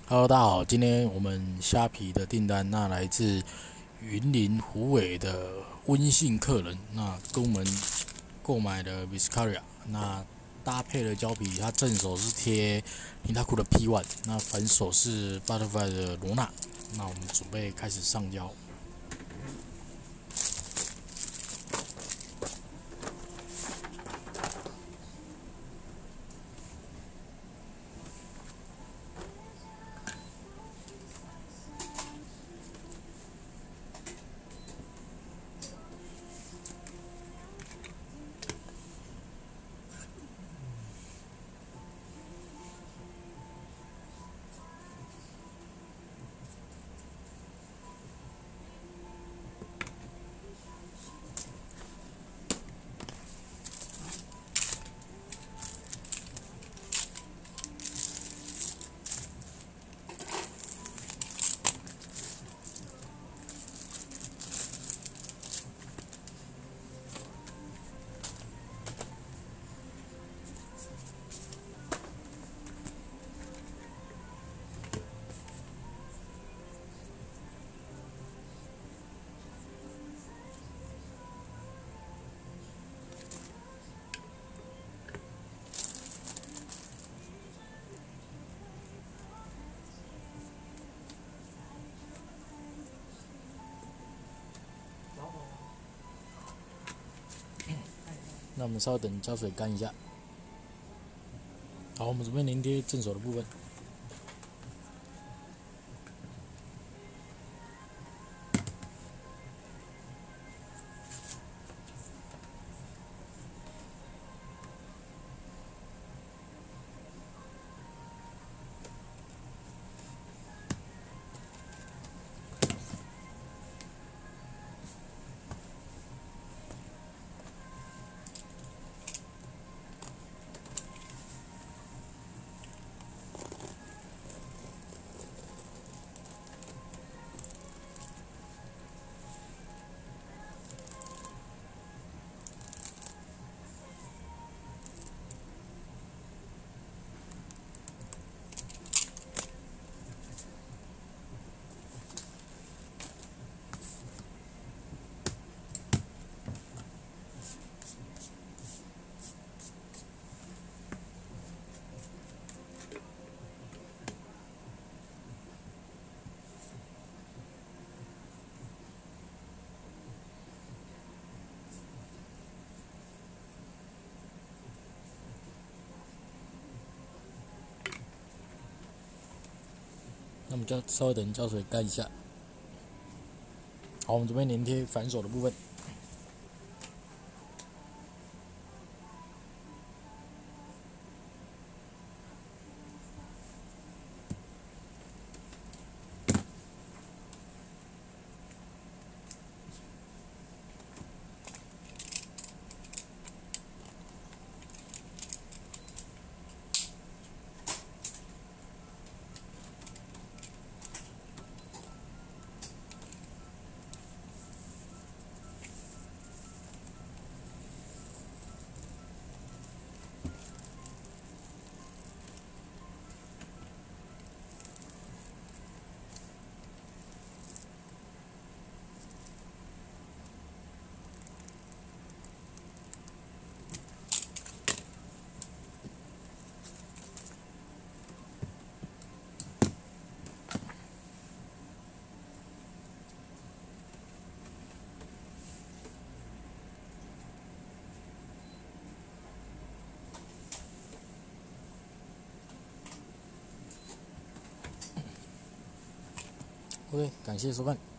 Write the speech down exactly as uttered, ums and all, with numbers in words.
Hello，大家好，今天我们虾皮的订单，那来自云林虎尾的温姓客人，那跟我们购买的 Viscaria，那搭配了胶皮，它正手是贴尼塔库的 P 一，那反手是 Butterfly 的罗纳，那我们准备开始上胶。那我们稍等胶水干一下。好，我们准备粘贴正手的部分。那我们就稍微等胶水干一下。好，我们准备粘贴反手的部分。OK，感谢收看。